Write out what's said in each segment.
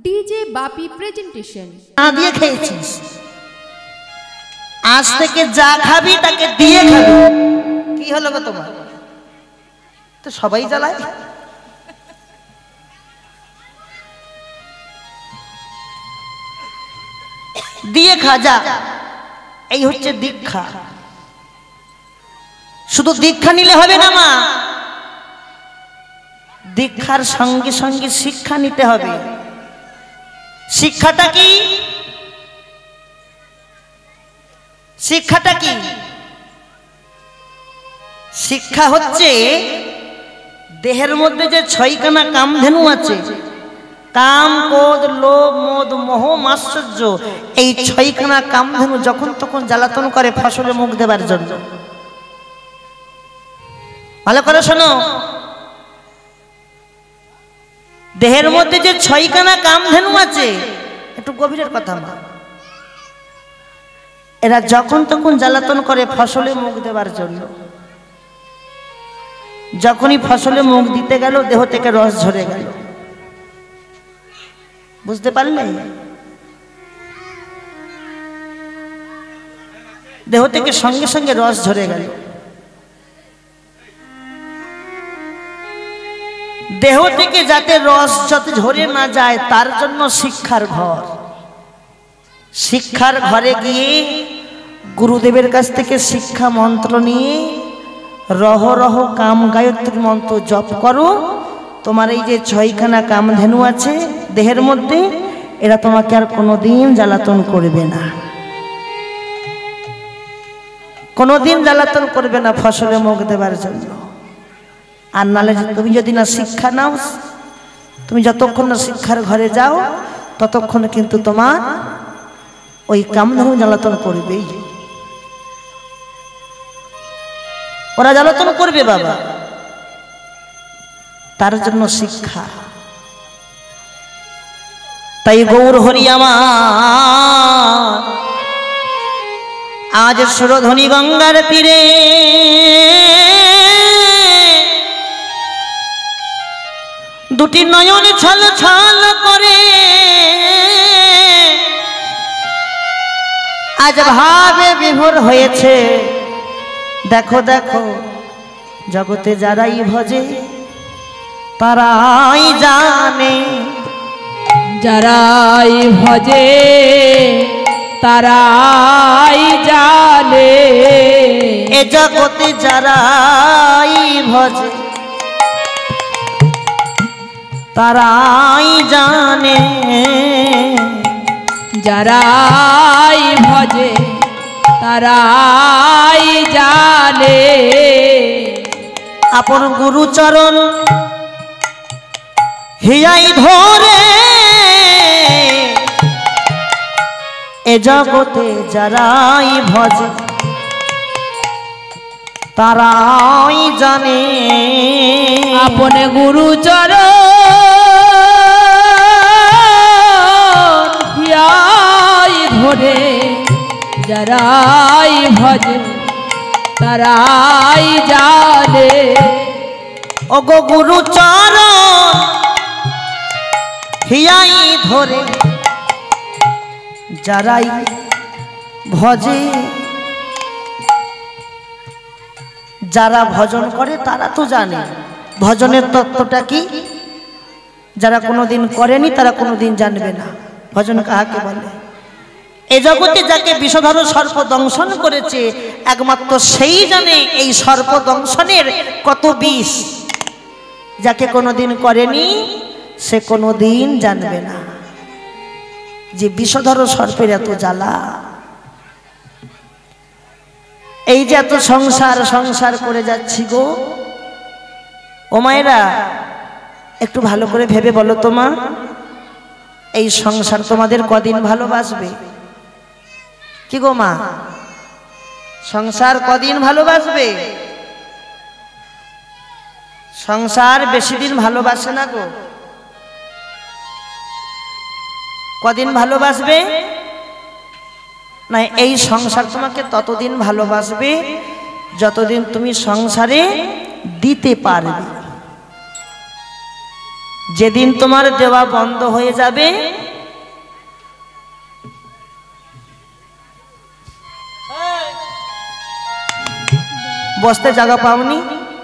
DJ বাপি presentation. না দিয়ে খেয়েছিস, আজ থেকে যা খাবি তাকে দিয়ে খাবি। কি হলো গো তোমার? তো সবাই জ্বালায়। দিয়ে খা যা, এই হচ্ছে দীক্ষা। শুধু দীক্ষা নিলে হবে না মা, দীক্ষার সঙ্গে সঙ্গে শিক্ষা নিতে হবে। শিক্ষাটা কি? শিক্ষাটা কি? শিক্ষা হচ্ছে দেহের মধ্যে যে ছয়খানা কামধেনু আছে, কাম, ক্রোধ, লোভ, মোদ, মোহ, মাৎসর্য, এই ছয়খানা কামধেনু যখন তখন জ্বালাতন করে ফসলে মুখ দেবার জন্য। ভালো করে শোনো, দেহের মধ্যে যে ছয়খানা কামধেনু আছে, একটু গভীরের কথা মা, এরা যখন তখন জ্বালাতন করে ফসলে মুখ দেবার জন্য। যখনই ফসলে মুখ দিতে গেল দেহ থেকে রস ঝরে গেল। বুঝতে পারলে? দেহ থেকে সঙ্গে সঙ্গে রস ঝরে গেল। দেহ থেকে যাতে রস যাতে ঝরে না যায় তার জন্য শিক্ষার ঘর। শিক্ষার ঘরে গিয়ে গুরুদেবের কাছ থেকে শিক্ষা মন্ত্র নিয়ে রহ রহ কাম গায়ত্রী মন্ত্র জপ করো। তোমার এই যে ছয়খানা কামধেনু আছে দেহের মধ্যে, এরা তোমাকে আর কোনোদিন জ্বালাতন করবে না, কোনোদিন জ্বালাতন করবে না ফসলে মুখ দেবার জন্য। আর নালে তুমি যদি না শিক্ষা নাও, তুমি যতক্ষণ না শিক্ষার ঘরে যাও ততক্ষণ কিন্তু তোমার ওই কামধেনু জ্বালাতন করবেই। ওরা জ্বালাতন করবে বাবা, তার জন্য শিক্ষা। তাই গৌর হরি আমার আজ সুরধ্বনি গঙ্গার তীরে দুটি নয়ন ছল ছল করে আজ ভাবে বিভোর হয়েছে। দেখো দেখো জগতে যারাই ভজে তারাই জানে, যারাই ভজে তারাই জানে। এ জগতে যারাই ভজে তারাই জানে, যারাই ভজে তারাই জানে। আপন গুরুচরণ হিয়াই ধরে এ জগতে যারাই ভজে তারাই জানে। আপন গুরুচরণ হিয়াই ধরে যারাই ভজে তারাই জানে। ওগো গুরুচরণ হিয়াই ধরে যারাই ভজে, যারা ভজন করে তারা তো জানে ভজনের তত্ত্বটা কি। যারা কোনোদিন করেনি তারা কোনোদিন জানবে না ভজন কাহাকে বলে। এ জগতে যাকে বিষধর সর্প দংশন করেছে একমাত্র সেই জানে এই সর্প দংশনের কত বিষ। যাকে কোনোদিন করেনি সে কোনোদিন জানবে না যে বিষধর সর্পের এত জ্বালা। এই যে এত সংসার সংসার করে যাচ্ছি গো, ও মায়েরা একটু ভালো করে ভেবে বলো তো মা, এই সংসার তোমাদের কদিন ভালোবাসবে? কি গো মা, সংসার কদিন ভালোবাসবে? সংসার বেশি দিন ভালোবাসে না গো। কদিন ভালোবাসবে না? এই সংসার তোমাকে ততদিন ভালোবাসবে যতদিন তুমি সংসারে দিতে পারবে। যেদিন তোমার দেওয়া বন্ধ হয়ে যাবে, বসতে জায়গা পাওনি,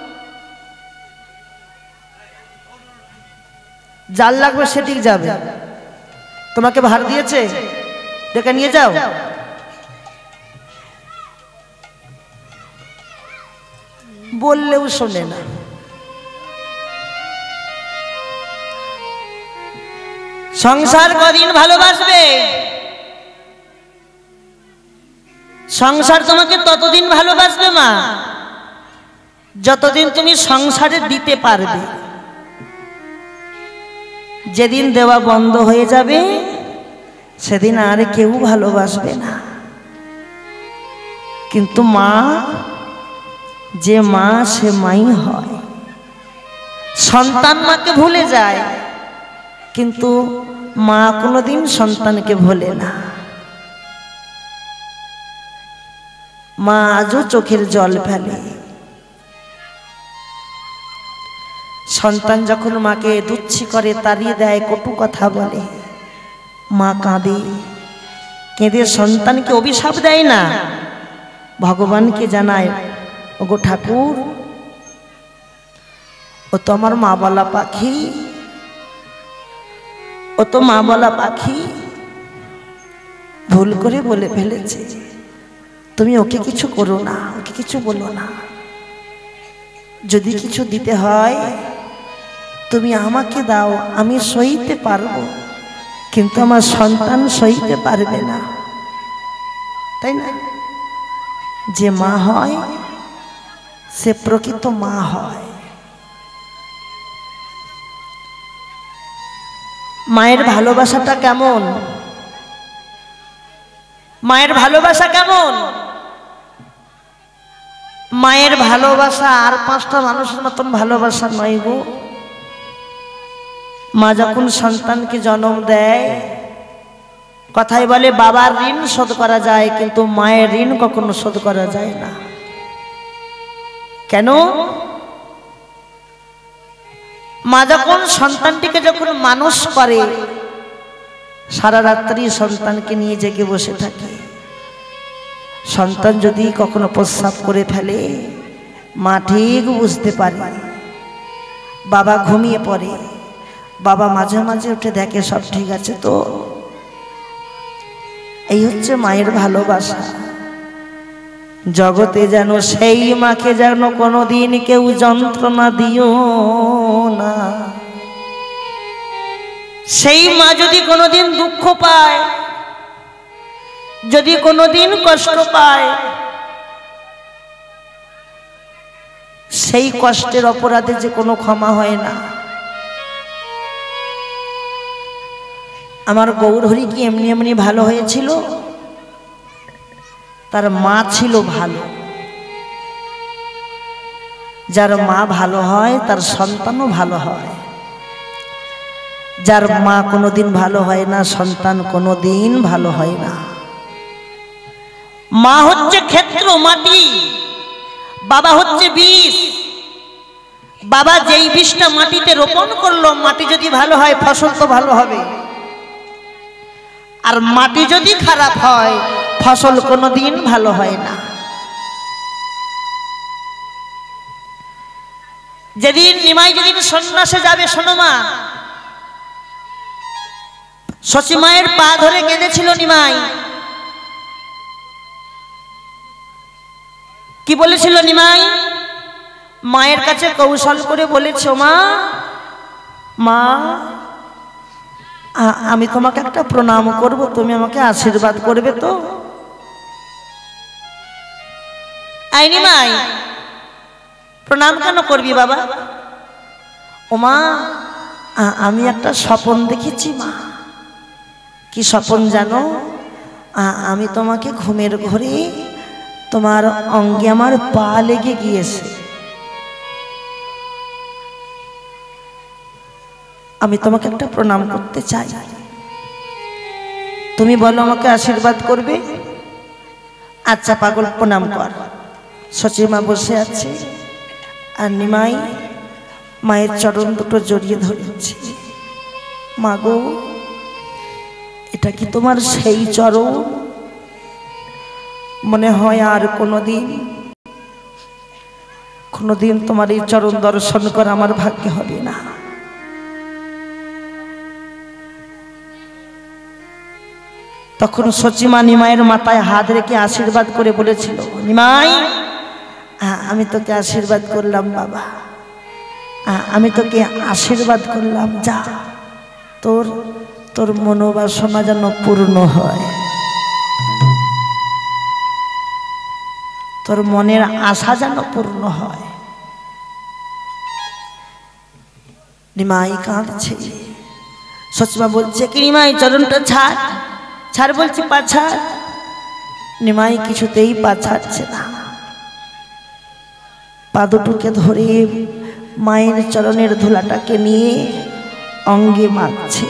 জাল লাগবে সেদিক যাবে, তোমাকে ভার দিয়েছে, ডেকে নিয়ে যাও। বললেও শোনে না। সংসার কদিন ভালোবাসবে? সংসার তোমাকে ততদিন ভালোবাসবে মা, যতদিন তুমি সংসারে দিতে পারবে। যেদিন দেওয়া বন্ধ হয়ে যাবে, সেদিন আর কেউ ভালোবাসবে না। কিন্তু মা, যে মা সে মাই হয়। সন্তান মাকে ভুলে যায়, কিন্তু মা কোনোদিন সন্তানকে ভোলে না। মা আজও চোখের জল ফেলে। সন্তান যখন মাকে দুচ্ছি করে, তাড়িয়ে দেয়, কটু কথা বলে, মা কাঁদে। কেঁদে সন্তানকে অভিশাপ দেয় না, ভগবানকে জানায়, ওগো ঠাকুর, ও তো আমার মা বলা পাখি, ও তো মা বলা পাখি, ভুল করে বলে ফেলেছে, তুমি ওকে কিছু করো না, ওকে কিছু বলো না। যদি কিছু দিতে হয় তুমি আমাকে দাও, আমি সইতে পারবো, কিন্তু আমার সন্তান সইতে পারবে না। তাই না? যে মা হয় সে প্রকৃত মা হয়। মায়ের ভালোবাসাটা কেমন? মায়ের ভালোবাসা কেমন? মায়ের ভালোবাসা আর 5টা মানুষের মতন ভালোবাসা নয় গো। মা যখন সন্তানকে জন্ম দেয়, কথায় বলে বাবার ঋণ শোধ করা যায়, কিন্তু মায়ের ঋণ কখনো শোধ করা যায় না। কেন? মা যখন সন্তানটিকে যখন মানুষ করে, সারা রাত্রি সন্তানকে নিয়ে জেগে বসে থাকে। সন্তান যদি কখনো প্রস্রাব করে ফেলে, মা ঠিক বুঝতে পারে। বাবা ঘুমিয়ে পড়ে, বাবা মাঝে মাঝে উঠে দেখে সব ঠিক আছে তো। এই হচ্ছে মায়ের ভালোবাসা। জগতে যেন সেই মাকে যেন কোনোদিন কেউ যন্ত্রণা দিও না। সেই মা যদি কোনোদিন দুঃখ পায়, যদি কোনোদিন কষ্ট পায়, সেই কষ্টের অপরাধে যে কোনো ক্ষমা হয় না। আমার গৌরহরি কি এমনি এমনি ভালো হয়েছিল? তার মা ছিল ভালো। যার মা ভালো হয় তার সন্তানও ভালো হয়। যার মা কোনোদিন ভালো হয় না, সন্তান কোনোদিন ভালো হয় না। মা হচ্ছে ক্ষেত্র, মাটি, বাবা হচ্ছে বীজ। বাবা যেই বীজটা মাটিতে রোপণ করলো, মাটি যদি ভালো হয় ফসল তো ভালো হবে, আর মাটি যদি খারাপ হয় ফসল কোনোদিন ভালো হয় না। যেদিন নিমাই যেদিন সন্ন্যাসে যাবে, শোনো মা, শশী মায়ের পা ধরে কেঁদেছিল নিমাই। কি বলেছিল নিমাই? মায়ের কাছে কৌশল করে বলেছ, মা মা আমি তোমাকে একটা প্রণাম করব, তুমি আমাকে আশীর্বাদ করবে তো? আই নিমাই, প্রণাম কেন করবি বাবা? ও মা, আমি একটা স্বপ্ন দেখেছি মা। কি স্বপ্ন জানো? আমি তোমাকে ঘুমের ঘরে তোমার অঙ্গে আমার পা লেগে গিয়েছে। আমি তোমাকে একটা প্রণাম করতে চাই, তুমি বলো আমাকে আশীর্বাদ করবে? আচ্ছা পাগল, প্রণাম কর। শশী মা বসে আছে, আর নিমাই মায়ের চরণ দুটো জড়িয়ে ধরেছে। মাগো এটা কি তোমার সেই চরণ? মনে হয় আর কোনোদিন তোমার এই চরণ দর্শন করা আমার ভাগ্যে হবে না। তখন সচিমা নিমাইয়ের মাথায় হাত রেখে আশীর্বাদ করে বলেছিল, নিমাই আমি তোকে আশীর্বাদ করলাম বাবা, আমি তোকে আশীর্বাদ করলাম, যা তোর মনোবাসনা যেন পূর্ণ হয়, তোর মনের আশা যেন পূর্ণ হয়। নিমাই কাঁদছে। সচিমা বলছে, কি নিমাই চরণটা ছাড় ছাড়, বলছি পা ছাড়। নিমাই কিছুতেই পা ছাড়ছে না, পা দুটোকে ধরে মায়ের চরণের ধুলাটাকে নিয়ে অঙ্গে মাখছে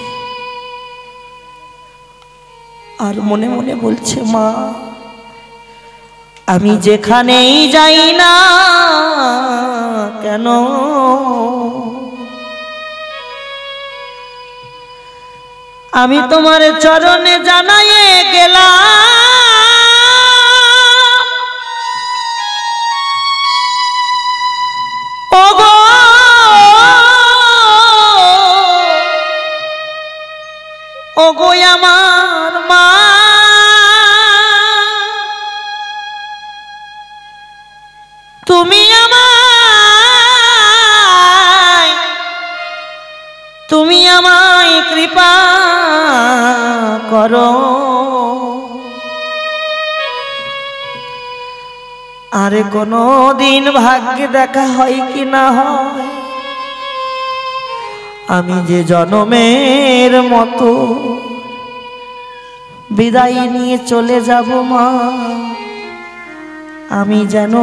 আর মনে মনে বলছে, মা আমি যেখানেই যাই না কেন আমি তোমার চরণে জানাইয়ে গেলাম, ওগো ওগো আমার মা, তুমি আমায় কৃপা করো, আরে কোনো দিন ভাগ্যে দেখা হয় কি না হয়, আমি যে জনমের মতো বিদায় নিয়ে চলে যাব মা, আমি যেন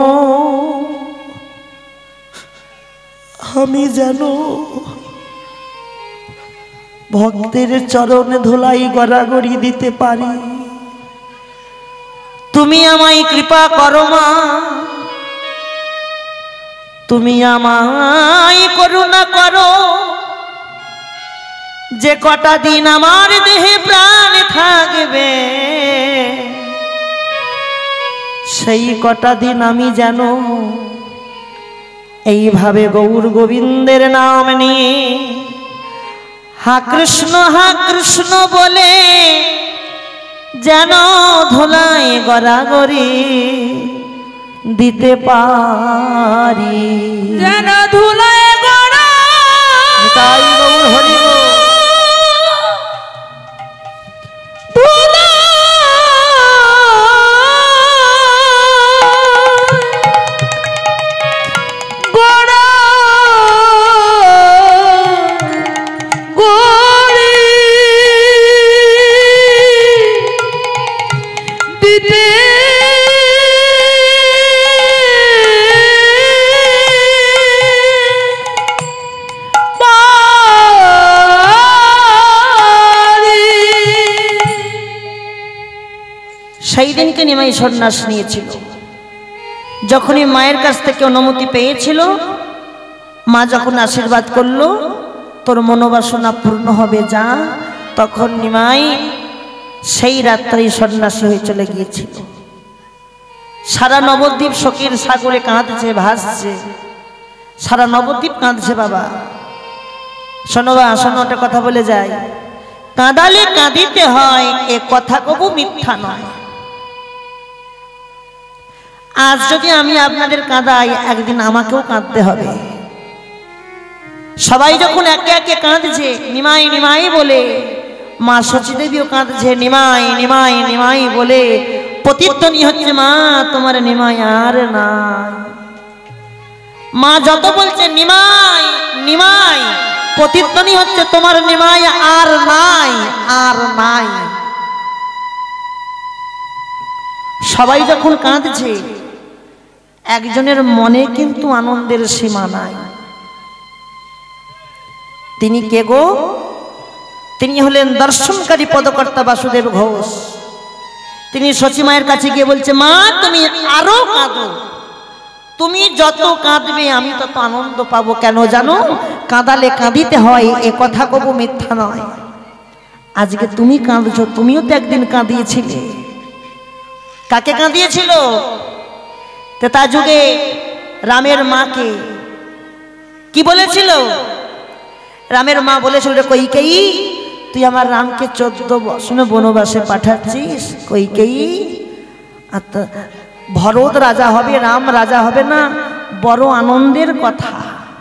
ভক্তের চরণে ধুলাই গড়াগড়ি দিতে পারি। তুমি আমায় কৃপা করো মা, তুমি আমায় করুণা করো, যে কটা দিন আমার দেহে প্রাণ থাকবে সেই কটা দিন আমি যেন এইভাবে গৌর গোবিন্দের নাম নিয়ে হা কৃষ্ণ বলে যেন ধুলাই গড়াগড়ি দিতে পারি, যেন ধুলাই গড়া তাই গৌর হরি গো। সেই দিনকে নিমাই সন্ন্যাস নিয়েছিল। যখনই মায়ের কাছ থেকে অনুমতি পেয়েছিল, মা যখন আশীর্বাদ করলো তোর মনোবাসনা পূর্ণ হবে যা, তখন নিমাই সেই রাত্রেই সন্ন্যাসী হয়ে চলে গিয়েছিল। সারা নবদ্বীপ শোকের সাগরে কাঁদছে, ভাসছে, সারা নবদ্বীপ কাঁদছে। বাবা শোনো বা শোনো, ওটা কথা বলে যায়, কাঁদালে কাঁদিতে হয় এ কথা কবু মিথ্যা নয়। আজ যদি আমি আপনাদের কাঁদাই, একদিন আমাকেও কাঁদতে হবে। সবাই যখন একে একে কাঁদছে নিমাই নিমাই বলে, মা সচীদেবীও কাঁদছে নিমাই নিমাই নিমাই বলে, প্রতিধ্বনি হচ্ছে মা তোমার নিমাই আর নাই। মা যত বলছে নিমাই নিমাই, প্রতিধ্বনি হচ্ছে তোমার নিমাই আর নাই, আর নাই। সবাই যখন কাঁদছে, একজনের মনে কিন্তু আনন্দের সীমা নাই। তিনি কে গো? তিনি হলেন দর্শনকারী পদকর্তা বাসুদেব ঘোষ। তিনি সচিমায়ের কাছে গিয়ে বলছে, মা তুমি আরো কাঁদো, তুমি যত কাঁদবে আমি তত আনন্দ পাবো। কেন জানো? কাঁদালে কাঁদিতে হয়, এ কথা কবু মিথ্যা নয়। আজকে তুমি কাঁদছো, তুমিও তো একদিন কাঁদিয়েছিলে। কাকে কাঁদিয়েছিল? ত্রেতা যুগে রামের মাকে। কি বলেছিল? রামের মা বলেছিল, কইকেয়ী তুই আমার রামকে 14 বছর বনবাসে পাঠাচ্ছিস। কইকেয়ী ভরত রাজা হবে, রাম রাজা হবে না, বড় আনন্দের কথা,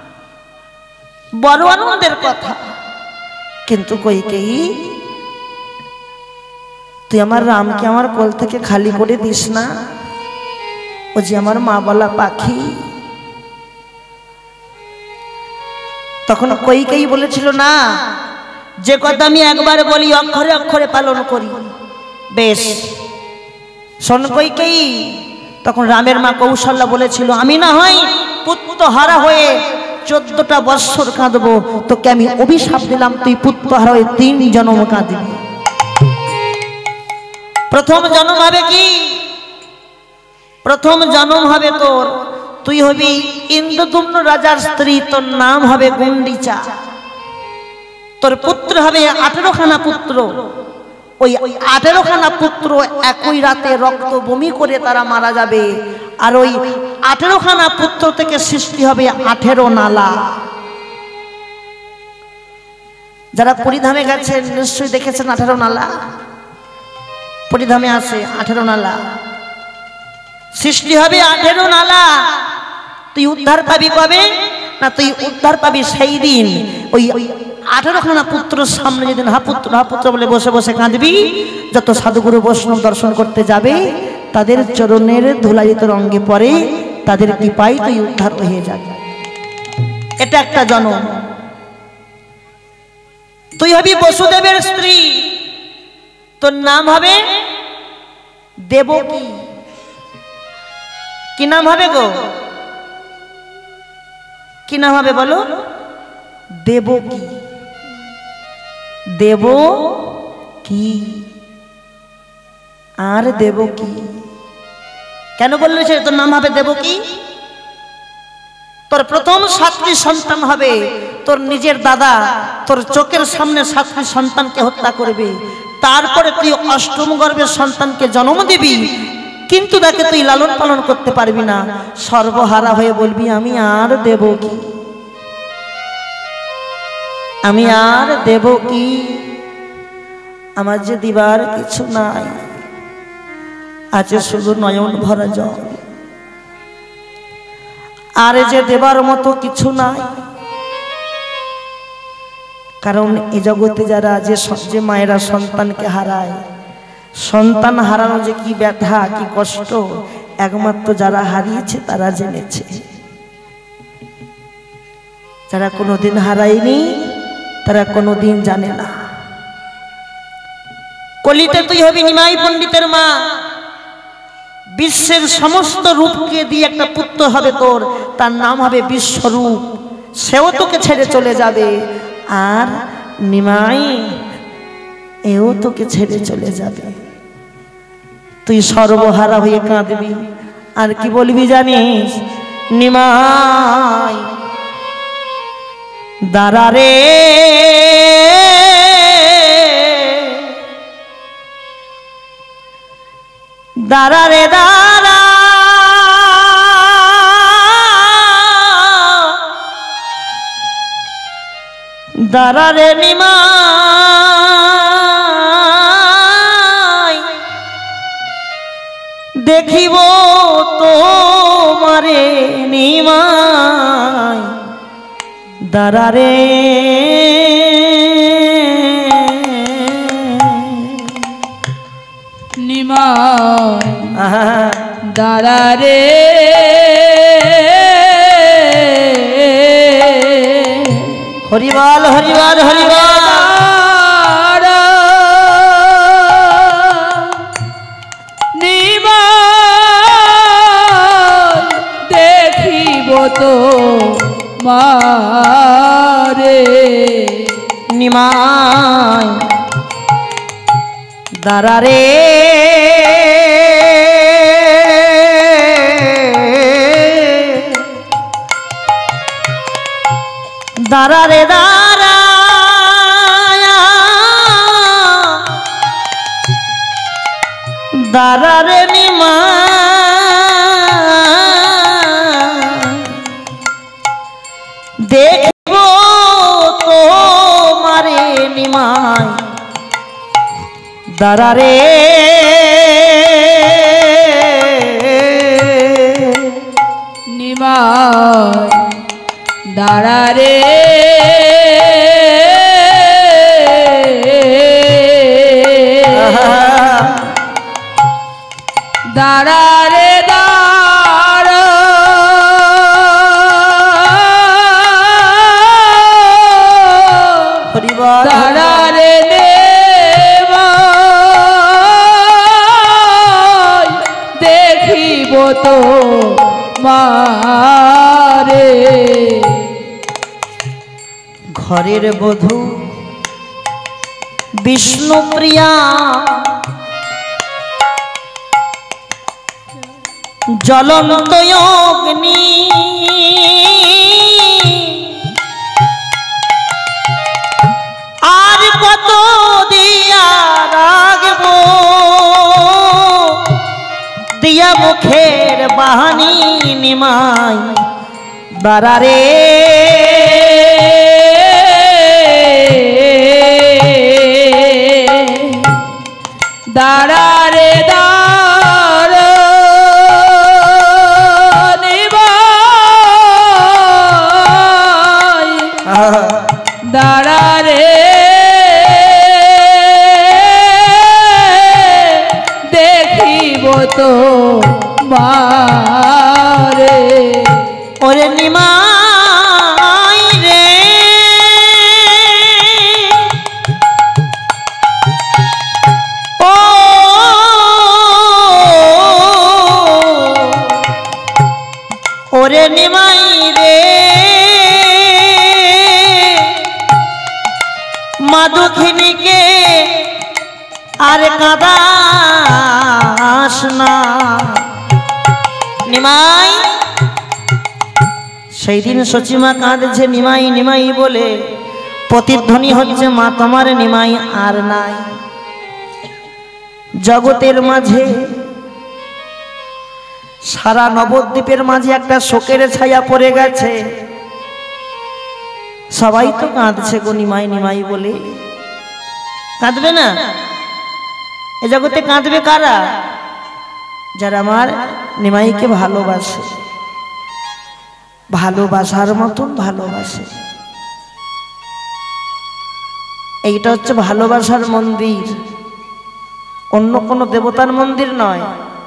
বড় আনন্দের কথা। কিন্তু কইকেয়ী তুই আমার রামকে আমার কোল থেকে খালি করে দিস না, ও যে আমার মা বলা পাখি। তখন কইকেয়ী বলেছিল, না, যে কথা আমি একবার বলি অক্ষরে অক্ষরে পালন করি। বেশ শোন কইকেয়ী। তখন রামের মা কৌশল্যা বলেছিল, আমি না হয় পুত্র হারা হয়ে 14টা বৎসর কাঁদবো, তোকে আমি অভিশাপ দিলাম, তুই পুত্র হারা হয়ে 3 জন্ম কাঁদবি। প্রথম জন্ম হবে কি? প্রথম জন্ম হবে তোর, তুই হবি ইন্দ্রদুম্ন রাজার স্ত্রী, তোর নাম হবে গুন্ডিচা। তোর পুত্র হবে 18খানা পুত্র। ওই 18খানা পুত্র একই রাতে রক্ত বমি করে তারা মারা যাবে। আর ওই 18খানা পুত্র থেকে সৃষ্টি হবে 18 নালা। যারা পরিধামে গেছেন নিশ্চয়ই দেখেছেন 18 নালা। পরিধামে আছে 18 নালা, সৃষ্টি হবে 18 নালা। তুই উদ্ধার পাবি কবে? না, তুই উদ্ধার পাবি সেই দিন ওই 18খানা পুত্রের সামনে যেদিন হাপুত্র হাপুত্র বলে বসে বসে কাঁদবি। যত সাধুগুরু বৈষ্ণব দর্শন করতে যাবে তাদের চরণের ধুলাই তোর অঙ্গে পড়ে, তাদের কৃপায় তুই উদ্ধার হয়ে যাবে। এটা একটা জন্ম। তুই হবি বসুদেবের স্ত্রী, তোর নাম হবে দেবকী। কি নাম হবে গো? কি নাম হবে বলো? দেবকী। দেবকী আর দেবকী কেন বললে সে তোর নাম হবে দেবকী? তোর প্রথম 7টি সন্তান হবে। তোর নিজের দাদা তোর চোখের সামনে 7টি সন্তানকে হত্যা করবে, তারপরে তুই 8ম গর্ভের সন্তানকে জন্ম দিবি, কিন্তু তাকে তুই লালন পালন করতে পারবি না। সর্বহারা হয়ে বলবি, আমি আর দেবকী, আমি আর দেবকী, আমার যে দিবার কিছু নাই, আছে শুধু নয়ন ভরা জল, আর যে দেবার মতো কিছু নাই। কারণ এই জগতে যারা যে মায়েরা সন্তানকে হারায়, সন্তান হারানো যে কি ব্যথা কি কষ্ট একমাত্র যারা হারিয়েছে তারা জেনেছে। যারা কোনোদিন হারায়নি তারা কোনোদিন জানে না। কলিতে তুই হবি নিমাই পণ্ডিতের মা। বিশ্বের সমস্ত রূপকে দিয়ে একটা পুত্র হবে তোর, তার নাম হবে বিশ্বরূপ। সেও তোকে ছেড়ে চলে যাবে, আর নিমাই এও তোকে ছেড়ে চলে যাবে। তুই সর্বহারা হয়ে কাঁদবি, আর কি বলবি জানিস? নিমাই দাঁড়া রে, দাঁড়া রে দাঁড়া, দাঁড়া রে নিমাই, দেখিব তোমারে নিমাই, দাঁড়া রে। নিমাই দাঁড়া রে, হরিবল হরিবল হরিবল। নিমাই দেখিব তো মারে, নিমাই দাঁড়া রে, দাঁড়া রে দাঁড়া দাঁড়া রে নিমা দেখব তোমারে নিমাই দাঁড়া রে নিমাই দাঁড়া রে দাঁড়া রে দাঁড়া দাঁড়া রে দেখিব তো মারে ঘরের বধূ বিষ্ণুপ্রিয়া জ্বলন্ত অগ্নি আর কত দিয়া রাখব দিয়া মুখের বাহানি নিমাই দাঁড়া রে দাঁড়া রে দাঁড়া নিমাই দাঁড়া রে দেখিব তো মারে ওরে নিমাই রে ও ওরে নিমাই রে মাধুখিনীকে আর কাঁদাস না নিমাই সেই দিন সচিমা কাঁদছে নিমাই নিমাই বলে প্রতিধ্বনি হচ্ছে মা তোমার নিমাই আর নাই জগতের মাঝে সারা নবদ্বীপের মাঝে একটা শোকের ছায়া পড়ে গেছে সবাই তো কাঁদছে গো নিমাই নিমাই বলে কাঁদবে না এ জগতে কাঁদবে কারা যারা আমার নিমাইকে ভালোবাসে ভালোবাসার মতন ভালোবাসে এইটা হচ্ছে ভালোবাসার মন্দির অন্য কোনো দেবতার মন্দির নয়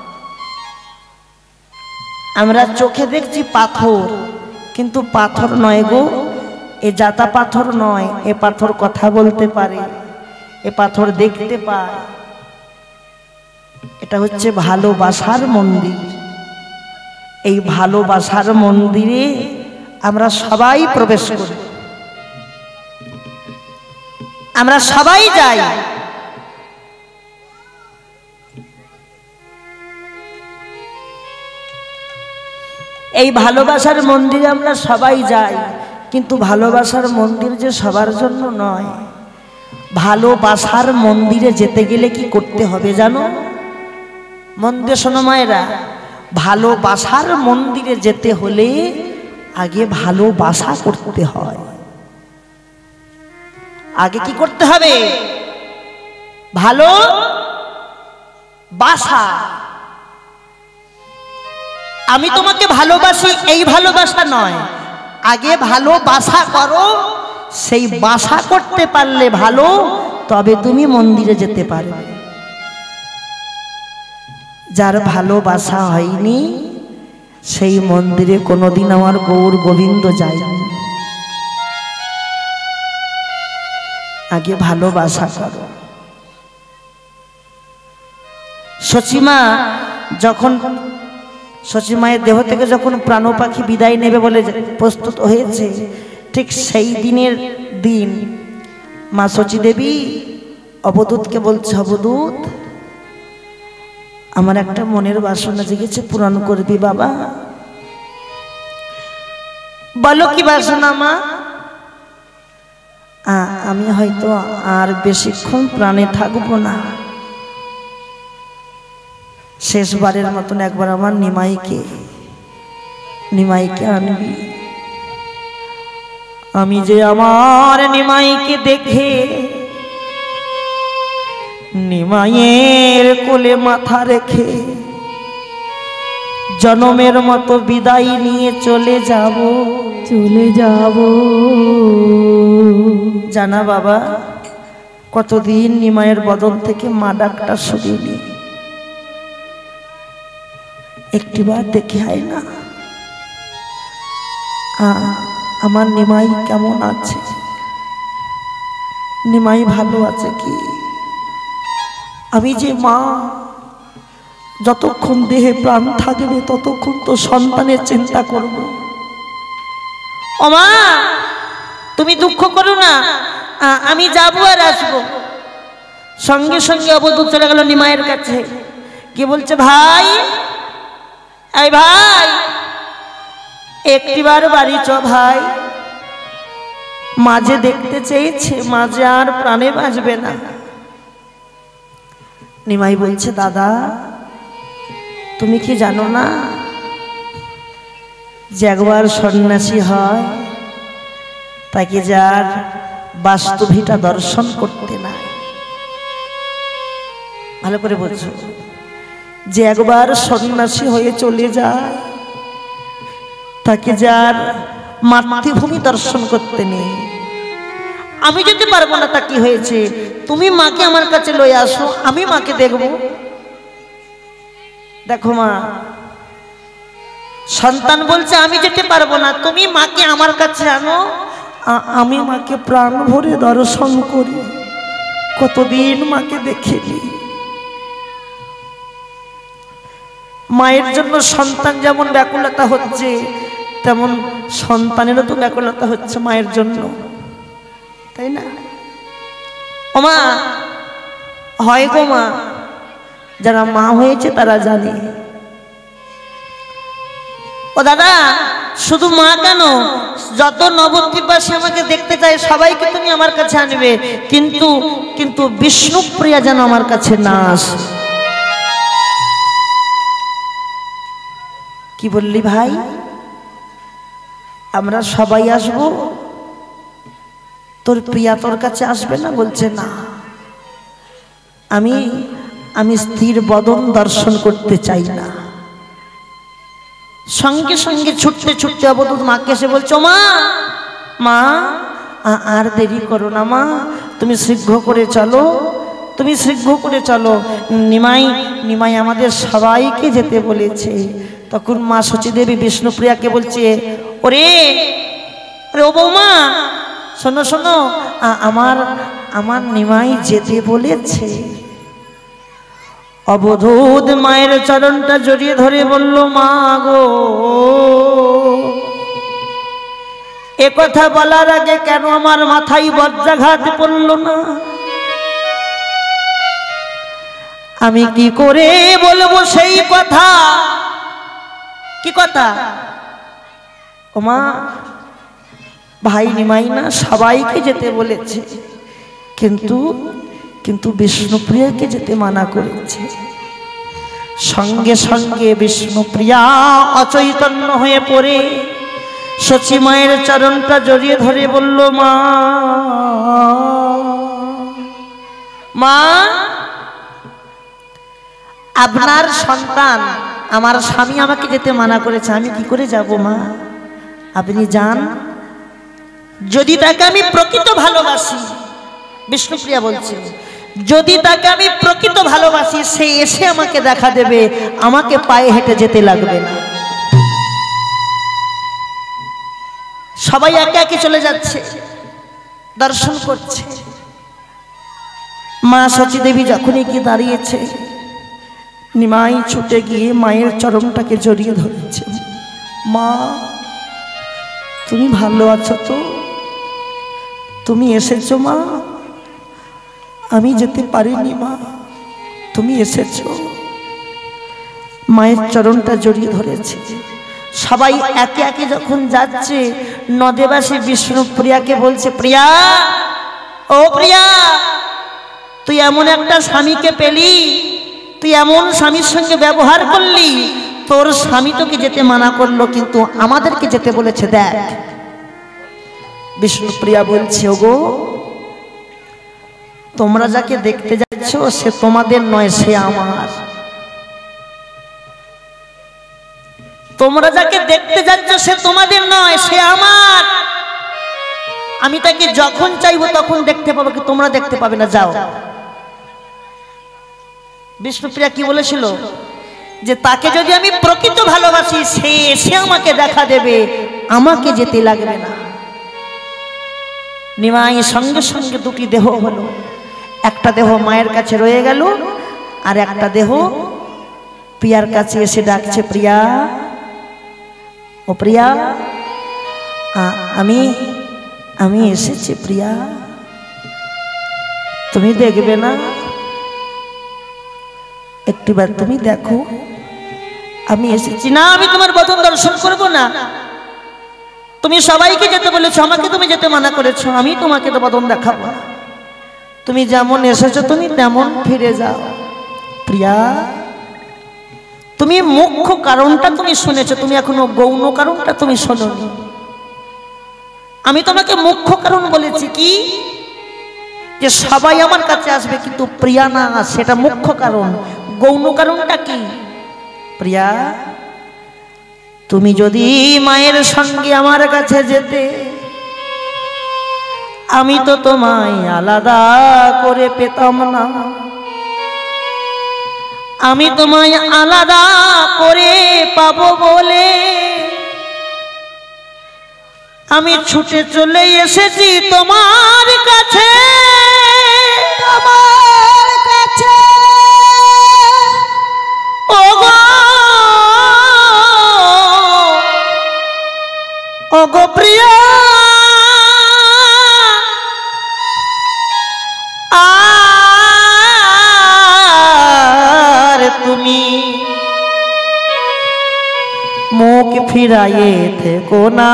আমরা চোখে দেখছি পাথর কিন্তু পাথর নয় গো এ জাতা পাথর নয় এ পাথর কথা বলতে পারে এ পাথর দেখতে পায় এটা হচ্ছে ভালোবাসার মন্দির এই ভালোবাসার মন্দিরে আমরা সবাই প্রবেশ করি আমরা সবাই যাই এই ভালোবাসার মন্দিরে আমরা সবাই যাই কিন্তু ভালোবাসার মন্দির যে সবার জন্য নয় ভালোবাসার মন্দিরে যেতে গেলে কি করতে হবে জানো মন্দির শোনো মায়েরা ভালোবাসার মন্দিরে যেতে হলে আগে ভালোবাসা করতে হয় আগে কি করতে হবে ভালো বাসা আমি তোমাকে ভালোবাসি এই ভালোবাসা নয় আগে ভালোবাসা করো সেই বাসা করতে পারলে ভালো তবে তুমি মন্দিরে যেতে পারবে যার ভালোবাসা হয়নি সেই মন্দিরে কোনোদিন আমার গৌর গোবিন্দ যায়নি আগে ভালোবাসা করো সচিমা যখন সচিমায়ের দেহ থেকে যখন প্রাণ পাখি বিদায় নেবে বলে প্রস্তুত হয়েছে ঠিক সেই দিনের দিন মা সচী দেবী অবধূতকে বলছে অবধূত আমার একটা মনের বাসনা জেগেছে পূরণ করবি বাবা বলো কি বাসনা মা আমি হয়তো আর বেশিক্ষণ প্রাণে থাকবো না। শেষবারের মতন একবার আমার নিমাইকে আনবি। আমি যে আমার নিমাইকে দেখে নিমাইয়ের কোলে মাথা রেখে জনমের মতো বিদায় নিয়ে চলে যাব। জানা বাবা, কতদিন নিমাইয়ের বদন থেকে মা ডাকটা শুনিনি। একটিবার দেখে হয় না আমার নিমাই কেমন আছে, নিমাই ভালো আছে কি? আমি যে মা, যতক্ষণ দেহে প্রাণ থাকবে ততক্ষণ তো সন্তানের চিন্তা করব। ও মা, তুমি দুঃখ করো না, আমি যাবো আর আসবো। সঙ্গে সঙ্গে অবধূত চলে গেল নিমাইয়ের কাছে, কি বলছে, ভাই এই ভাই একটিবার বাড়ি চ ভাই, মাঝে দেখতে চেয়েছে, মাঝে আর প্রাণে বাঁচবে না। নিমাই বলছে, দাদা তুমি কি জানো না যে একবার সন্ন্যাসী হয় তাকে যার বাস্তবিকটা দর্শন করতে নাই। ভালো করে বলছো, যে একবার সন্ন্যাসী হয়ে চলে যায় তাকে যার মাতৃভূমি দর্শন করতে নেই। আমি যেতে পারবো না, তা কি হয়েছে, তুমি মাকে আমার কাছে লয়ে আসো, আমি মাকে দেখবো। দেখো মা, সন্তান বলছে আমি যেতে পারবো না, তুমি মাকে আমার কাছে আনো, আমি মাকে প্রাণ ভরে দর্শন করি। কতদিন মাকে দেখিনি। মায়ের জন্য সন্তান যেমন ব্যাকুলতা হচ্ছে, তেমন সন্তানেরও তো ব্যাকুলতা হচ্ছে মায়ের জন্য, তাই না? ও মা, হয় গো মা, যারা মা হয়েছে তারা জানে। ও দাদা, শুধু মা কেন, যত নবদ্বীপবাসী আমাকে দেখতে চায় সবাইকে তুমি আমার কাছে আনবে, কিন্তু বিষ্ণুপ্রিয়া যেন আমার কাছে না আসে। কি বললি ভাই, আমরা সবাই আসবো, তোর প্রিয়া তোর কাছে আসবে না? বলছে না, আমি স্থির বদন দর্শন করতে চাই না। সঙ্গে সঙ্গে ছুটতে ছুটতে অবধূত মাকে এসে বলছো, মা আর দেরি করো না মা, তুমি শীঘ্র করে চলো, তুমি শীঘ্র করে চলো, নিমাই আমাদের সবাইকে যেতে বলেছে। তখন মা সচীদেবী বিষ্ণুপ্রিয়াকে বলছে, ওরে ও বৌমা, শোনো শোনো, আমার নিমাই যেতে বলেছে। অবধূত মায়ের চরণটা জড়িয়ে ধরে বলল, মা গো, এ কথা বলার আগে কেন আমার মাথায় বজ্রাঘাত পড়ল না? আমি কি করে বলবো সেই কথা? কি কথা? ও মা, ভাই নিমাই না সবাইকে যেতে বলেছে, কিন্তু বিষ্ণুপ্রিয়াকে যেতে মানা করেছে। সঙ্গে সঙ্গে বিষ্ণুপ্রিয়া অচৈতন্য হয়ে পড়ে সচী মায়ের চরণটা জড়িয়ে ধরে বলল, মা, আপনার সন্তান আমার স্বামী আমাকে যেতে মানা করেছে, আমি কি করে যাব মা? আপনি যান, যদি তাকে আমি প্রকৃত ভালোবাসি, বিষ্ণুপ্রিয়া বলছে, যদি তাকে আমি প্রকৃত ভালোবাসি, সে এসে আমাকে দেখা দেবে, আমাকে পায়ে হেঁটে যেতে লাগবে না। সবাই একে একে চলে যাচ্ছে, দর্শন করছে। মা সচীদেবী যখনই গিয়ে দাঁড়িয়েছে, নিমাই ছুটে গিয়ে মায়ের চরণটাকে জড়িয়ে ধরেছে। মা, তুমি ভালো আছো তো? তুমি এসেছো মা? আমি যেতে পারিনি মা, তুমি এসেছো। মায়ের চরণটা জড়িয়ে ধরেছে। সবাই একে একে যখন যাচ্ছে, নদেবাসী বিষ্ণুপ্রিয়াকে বলছে, প্রিয়া ও প্রিয়া, তুই এমন একটা স্বামীকে পেলি, তুই এমন স্বামীর সঙ্গে ব্যবহার করলি, তোর স্বামী তোকে যেতে মানা করলো কিন্তু আমাদেরকে যেতে বলেছে। দেখ বিষ্ণুপ্রিয়া বলছে, ওগো তোমরা যাকে দেখতে যাচ্ছ সে তোমাদের নয়, সে আমার। তোমরা যাকে দেখতে যাচ্ছ সে তোমাদের নয়, সে আমার। আমি তাকে যখন চাইবো তখন দেখতে পাবো, কি তোমরা দেখতে পাবে না, যাও। বিষ্ণুপ্রিয়া কি বলেছিল, যে তাকে যদি আমি প্রকৃত ভালোবাসি সে এসে আমাকে দেখা দেবে, আমাকে যেতে লাগবে না। নিমাই সঙ্গে সঙ্গে দুটি দেহ হলো, একটা দেহ মায়ের কাছে রয়ে গেল, আর একটা দেহ প্রিয়ার কাছে এসে ডাকছে, প্রিয়া, ও প্রিয়া, আমি আমি এসেছি প্রিয়া, তুমি দেখবে না? একটিবার তুমি দেখো, আমি এসেছি। না, আমি তোমার বদন দর্শন করব না। তুমি সবাইকে যেতে বলেছো, আমাকে তুমি যেতে মানা করেছো, আমি তোমাকে তো বদন দেখাবো না। তুমি যেমন এসেছো তুমি তেমন ফিরে যাও। প্রিয়া, তুমি মুখ্য কারণটা তুমি শুনেছো, তুমি এখনো গৌণ কারণটা তুমি শোনোনি। আমি তোমাকে মুখ্য কারণ বলেছি কি, যে সবাই আমার কাছে আসবে কিন্তু প্রিয়া না, সেটা মুখ্য কারণ। গৌণ কারণটা কি? প্রিয়া, তুমি যদি মায়ের সঙ্গে আমার কাছে যেতে, আমি তো তোমায় আলাদা করে পেতাম না। আমি তোমায় আলাদা করে পাবো বলে আমি ছুটে চলে এসেছি তোমার কাছে, তোমার কাছে। ওগো ওগো প্রিয়া, আর তুমি মুখ ফিরাইয়ে থেকো না,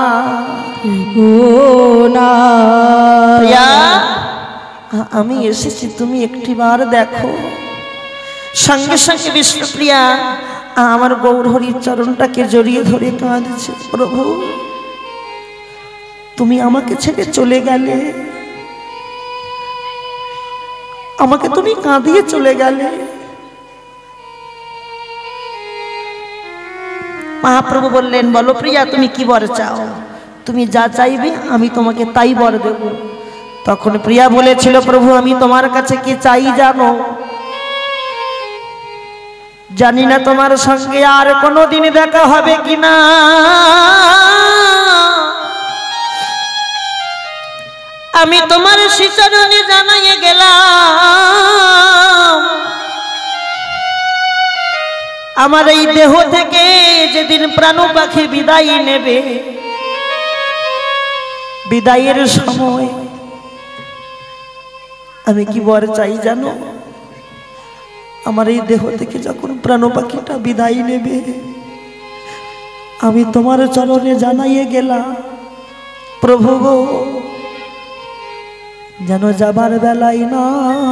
প্রিয়া, আমি এসেছি, তুমি একটিবার দেখো। সঙ্গে সঙ্গে বিষ্ণুপ্রিয়া আমার গৌরহরির চরণটাকে জড়িয়ে ধরে কাঁদছে, প্রভু তুমি আমাকে ছেড়ে চলে গেলে, আমাকে তুমি কাঁদিয়ে চলে গেলে। মহাপ্রভু বললেন, বলো প্রিয়া তুমি কি বর চাও? তুমি যা চাইবে আমি তোমাকে তাই বর দেব। তখন প্রিয়া বলেছিল, প্রভু আমি তোমার কাছে কি চাই জানো? জানি না তোমার সঙ্গে আর কোনোদিন দেখা হবে কিনা, আমি তোমার শ্রীচরণে জানাইয়ে গেলাম, আমার এই দেহ থেকে যেদিন প্রাণ পাখি বিদায় নেবে, বিদায়ের সময় আমি কি বর চাই জানো? আমার এই দেহ থেকে যখন প্রাণ পাখিটা বিদায় নেবে, আমি তোমার চরণে জানাইয়ে গেলাম, প্রভু গো যেন যাবার বেলায় না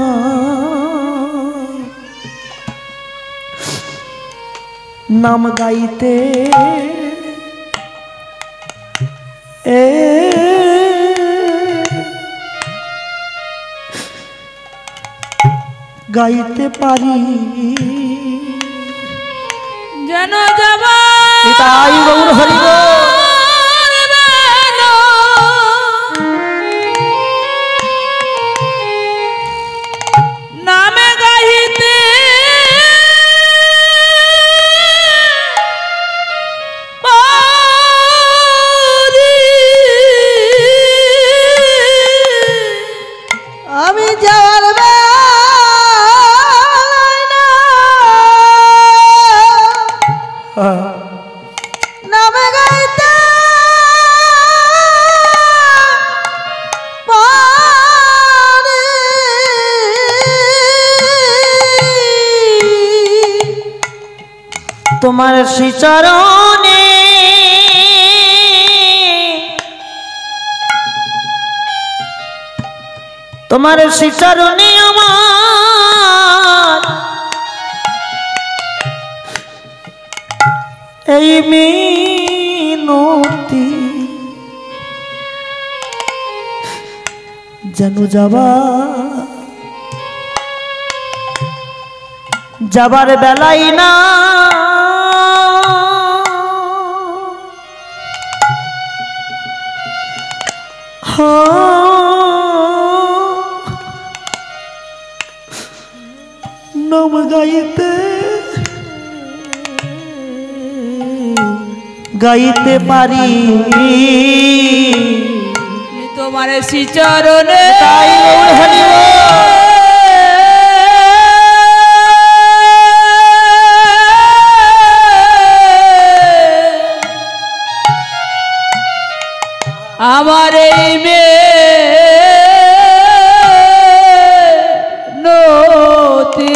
নাম গাইতে গাইতে পারি, যেন যাবা নিতাই গৌর হরি গো। নামে গাইতে পারি, আমি যাওয়ার নামে গাইতে পারি, তোমার শ্রীচরণে তোমার শ্রীচরণে আমার এই মিনতি, যেন যাবার বেলাই না নাম গাইতে পারি তোমার শ্রীচরণে তাই হরি আমার এই নতে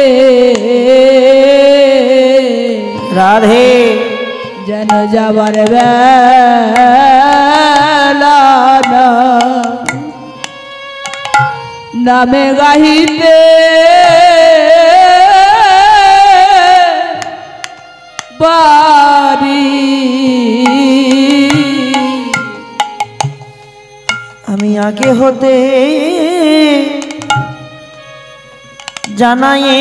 রাধে যেন যাবার বেলা নামে গাহিতে বাড়ি। আমি আগে হতে জানাই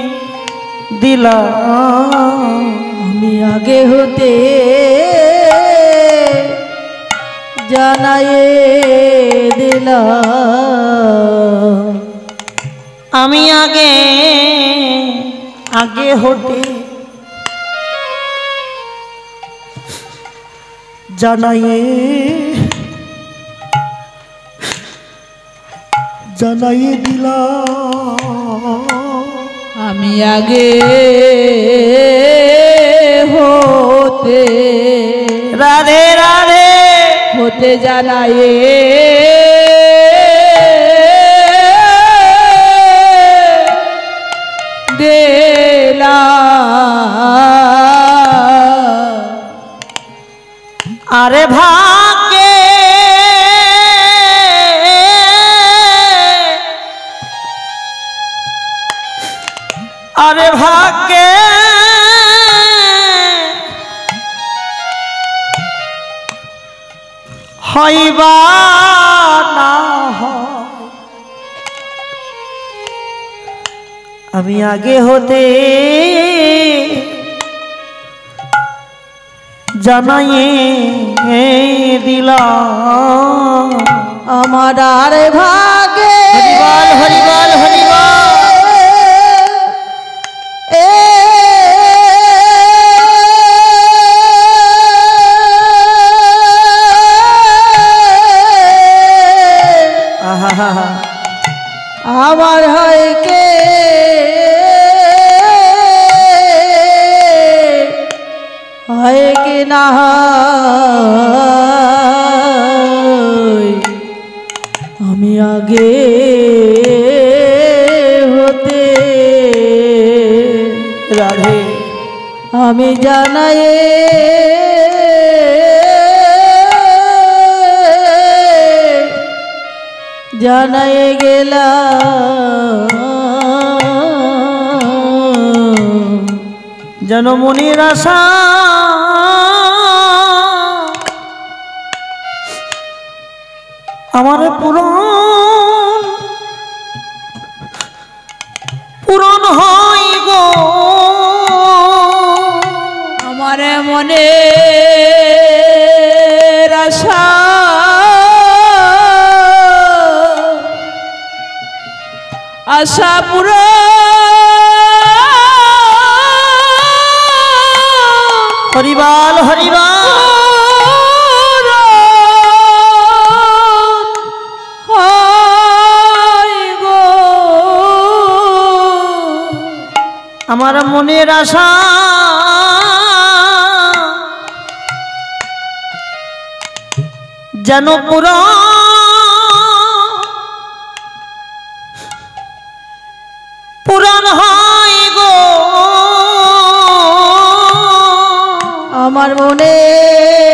দিলাম, আমি আগে হতে জানাই দিলাম, আমি আগে হতে জানাই দিলাম, আমি আগে হতে রাধে রাধে হতে জানাই দিলাম। আরে ভাগ্যে হইবা না হয়, আমি আগে হতে জানাই দিলাম, আমার আর ভাগে হরিবল হরিবল হরিবল আমার হয় কে না হয়, আমি আগে হতে রাধে আমি জানাই গেলাম, যেন মনের আশা আমার পূরণ হয় গো, আমার মনে আশা আশা পুরো হরিবল হরিবল গো, আমার মনের আশা যেন পুরাণ হয় গো, আমার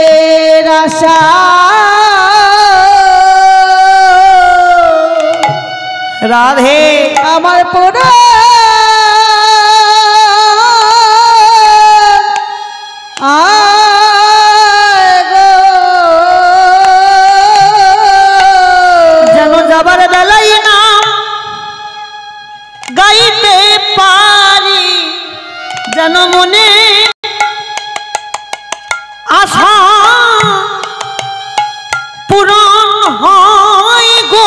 মনের আশা রাধে আমার পোড়া যেন যাবার বেলায় নাম গাইতে পারি, যেন মনে আশা পূরণ হয় গো।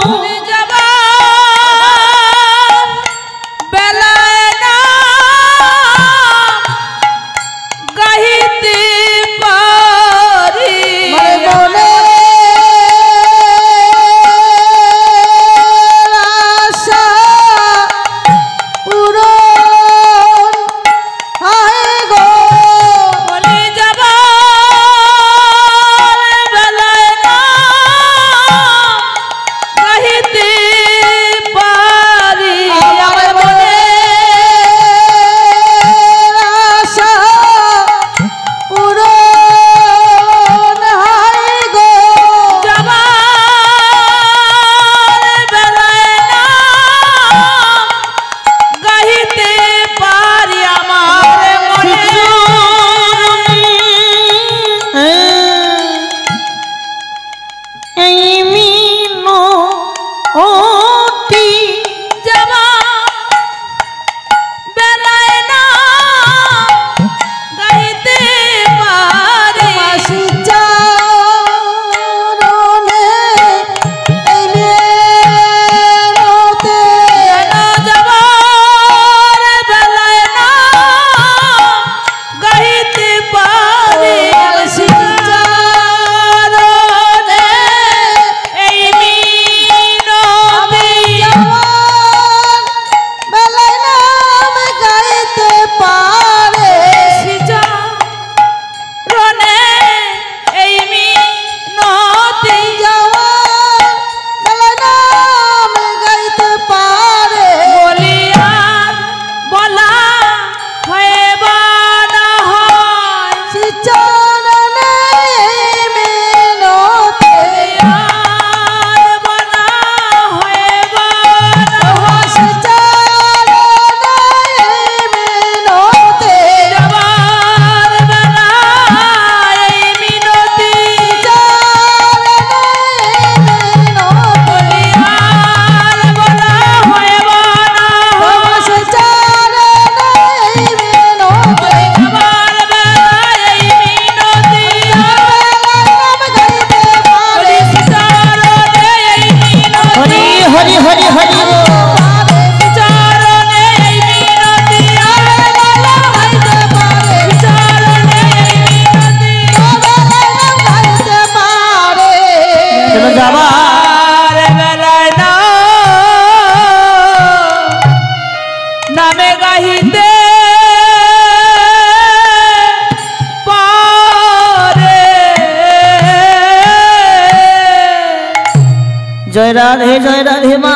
জয় রাধে মা।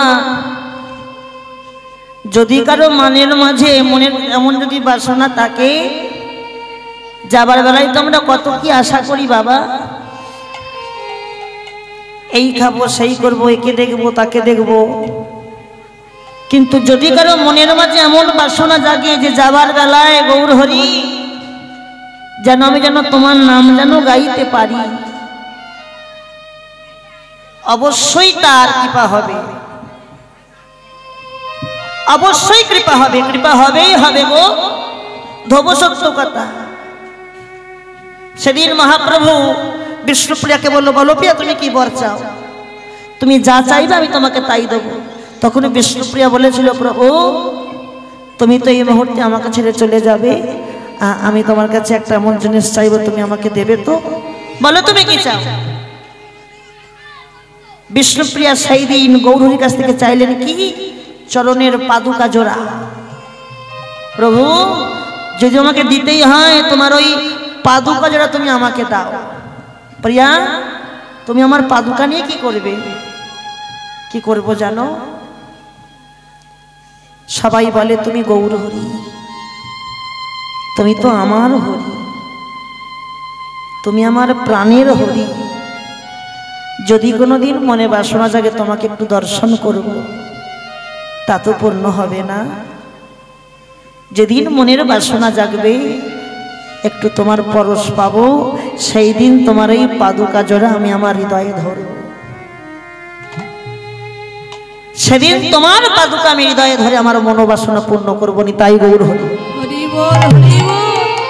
যদি কারো মনের মাঝে মনের এমন যদি বাসনা থাকে, যাবার বেলায় তো আমরা কত কি আশা করি বাবা, এই খাবো সেই করবো, একে দেখবো তাকে দেখবো। কিন্তু যদি কারো মনের মাঝে এমন বাসনা জাগে যে যাবার বেলায় গৌর হরি যেন আমি যেন তোমার নাম যেন গাইতে পারি, অবশ্যই তার কৃপা হবে, অবশ্যই কৃপা হবে, কৃপা হবেই হবে গো, ধোব সত্য কথা। সেদিন মহাপ্রভু বিষ্ণুপ্রিয়াকে বললো, বলো প্রিয়া তুমি কি বর চাও, তুমি যা চাইবে আমি তোমাকে তাই দেবো। তখন বিষ্ণুপ্রিয়া বলেছিল, প্রভু তুমি তো এই মুহূর্তে আমাকে ছেড়ে চলে যাবে, আমি তোমার কাছে একটা এমন জিনিস চাইবো, তুমি আমাকে দেবে তো? বলো তুমি কি চাও। বিষ্ণুপ্রিয়া সেই দিন গৌরহরির কাছ থেকে চাইলেন কি, চরণের পাদুকা জোড়া। প্রভু যদি আমাকে দিতেই হয় তোমার ওই পাদুকা জোড়া তুমি আমাকে দাও। প্রিয়া তুমি আমার পাদুকা নিয়ে কি করবে? কি করব জানো? সবাই বলে তুমি গৌরহরি, তুমি তো আমার হরি, তুমি আমার প্রাণের হরি। যদি কোনোদিন মনে বাসনা জাগে তোমাকে একটু দর্শন করব, তা তো পূর্ণ হবে না। যেদিন মনের বাসনা জাগবে একটু তোমার পরশ পাবো, সেই দিন তোমার এই পাদুকা জোড়া আমি আমার হৃদয়ে ধরব। সেদিন তোমার পাদুকা আমি হৃদয়ে ধরে আমার মনোবাসনা পূর্ণ করবো নি। তাই গৌর হরি হরি বল হরি বল।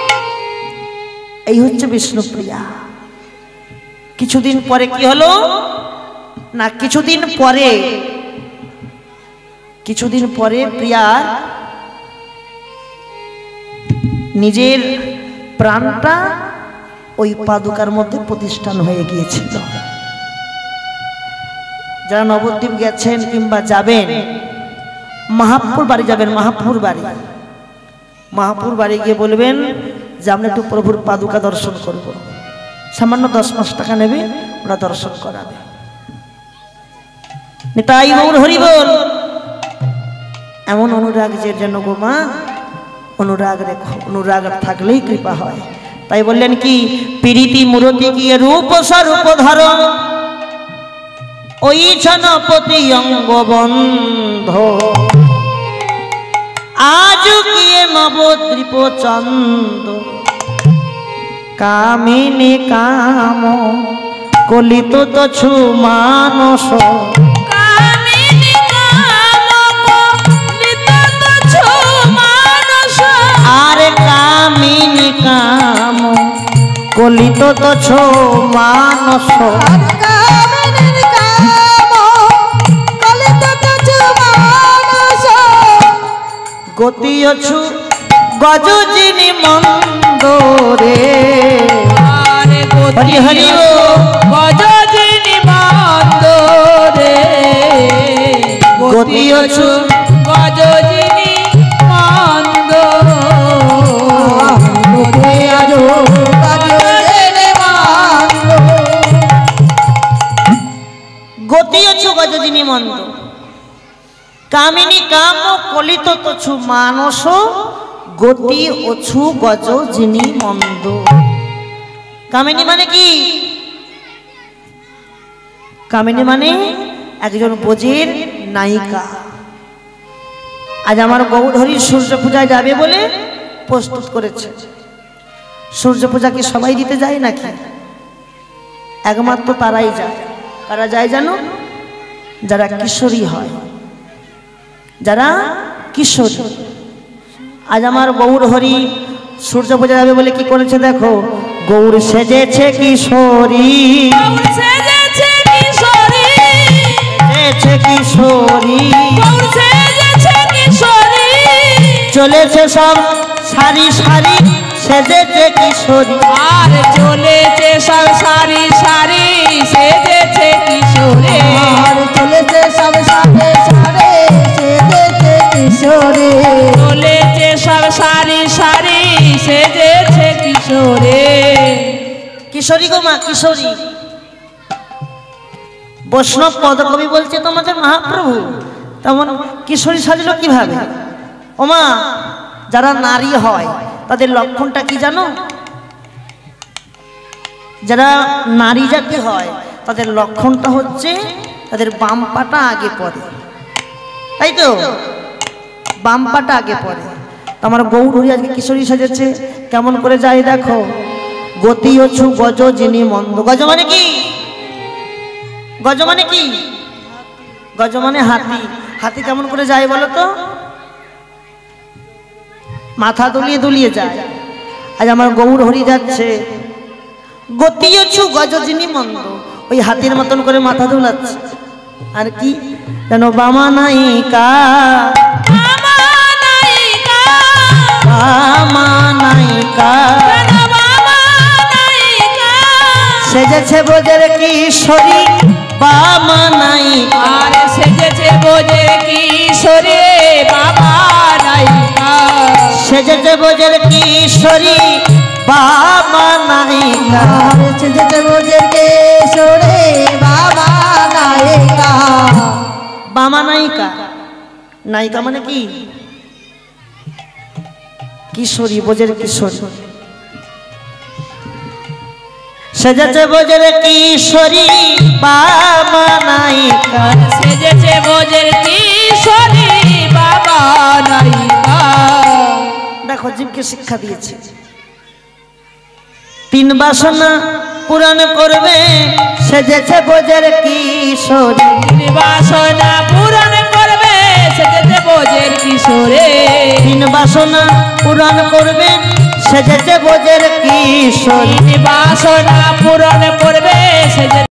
এই হচ্ছে বিষ্ণুপ্রিয়া। কিছুদিন পরে কি হলো না, কিছুদিন পরে প্রিয়া নিজের প্রাণটা ওই পাদুকার মধ্যে প্রতিষ্ঠান হয়ে গিয়েছিল। যারা নবদ্বীপ গেছেন কিংবা যাবেন, মাহাপুর বাড়ি যাবেন, মাহাপুর বাড়ি গিয়ে বলবেন যে আমরা একটু প্রভুর পাদুকা দর্শন করব। সামান্য 10-5 টাকা নেবে, ওরা দর্শন করাবে। তাই গৌর হরি বল। এমন অনুরাগ যে যেন গো মা, অনুরাগ রেখো, অনুরাগ থাকলেই কৃপা হয়। তাই বললেন কি, প্রীতি মূরতি কি রূপ স্বরূপ ধর, ওই ছনপতি অঙ্গবন্ধ, আজ গিয়ে নবদ্বীপ চন্দ, কামিনী কাম কলিত তছু মানস, আরে কামিনী কাম কলিত তছু মানস, গতি অছু গজজিনী মন্দরে, হরি হরি ও গজজিনী মন্দরে, গতি অছু গজজিনী মন্দ, গতি অছু গজজিনী মন্দ, কামিনী কাম কলিত তছু মানস, গতি অছু গজ যিনি মন্দ। কামিনী মানে কি? কামিনী মানে একজন ব্রজের নায়িকা। আজ আমার গৌর হরি সূর্য পূজায় যাবে বলে প্রস্তুত করেছে। সূর্য পূজা কি সবাই দিতে যায় নাকি? একমাত্র তারাই যায়। তারা যায় জানো? যারা কিশোরী হয়, যারা কিশোরী। আজ আমার গৌর হরি সূর্য পূজা যাবে বলে কি করেছে দেখো, গৌর সেজেছে কিশোরী, সেজেছে কিশোরী, সেজেছে কিশোরী, সেজেছে কিশোরী, চলেছে সব সারি সারি, সেজেছে কিশোরী, আর চলেছে সব সারি সারি, সেজেছে কিশোরী, আর চলেছে সব সারি সারি, সেজেছে কিশোরী, চলেছে সব সারি সারি, সেজেছে কিশোরী। কিশোরী গো মা, কিশোরী। বৈষ্ণব পদকবি বলছে তোমাদের মহাপ্রভু, তেমন কিশোরী সাজলো কিভাবে? ওমা, যারা নারী হয় তাদের লক্ষণটা কি জানো? যারা নারী জাতি হয় তাদের লক্ষণটা হচ্ছে তাদের বাম পাটা আগে পড়ে, তাই তো? বাম পাটা আগে পড়ে। আমার গৌর হরি আজকে কিশোরী সাজেছে, কেমন করে যায় দেখো, গতি অছু গজ যিনি মন্দ। গজ মানে কি? গজ মানে কি? গজ মানে হাতি। হাতি কেমন করে যায় বলো তো? মাথা দুলিয়ে দুলিয়ে যায়। আজ আমার গৌর হরি যাচ্ছে, গতি অছু গজ যিনি মন্দ, ওই হাতির মতন করে মাথা দুলাচ্ছে। আর কি যেন বামা নায়িকা, বামা নায়িকা, সেজেছে ব্রজের কিশোরী, বামা নায়িকা, আর সেজেছে ব্রজের কিশোরী, বাবা নায়িকা, সেজেছে ব্রজের কিশোরী, বাবা নায়িকা, সেজেছে ব্রজের কিশোরী, বাবা নায়িকা। বামা নায়িকা, নায়িকা মানে কি? কিশোরী, ব্রজের কিশোরী। সেজেছে ব্রজের কিশোরী, বাবা নায়িকা, সেজেছে ব্রজের কিশোরী, বাবা নায়িকা। দেখো জীবকে শিক্ষা দিয়েছে, তিন বাসনা পূরণ করবে সেজেছে বোঝের কিশোরী। তিন বাসনা পূরণ করবে সেজেছে বোঝের কিশোরে। তিন বাসনা পূরণ করবে সেজেছে বোঝের কিশোরী। তিন বাসনা পূরণ করবে সেজেছে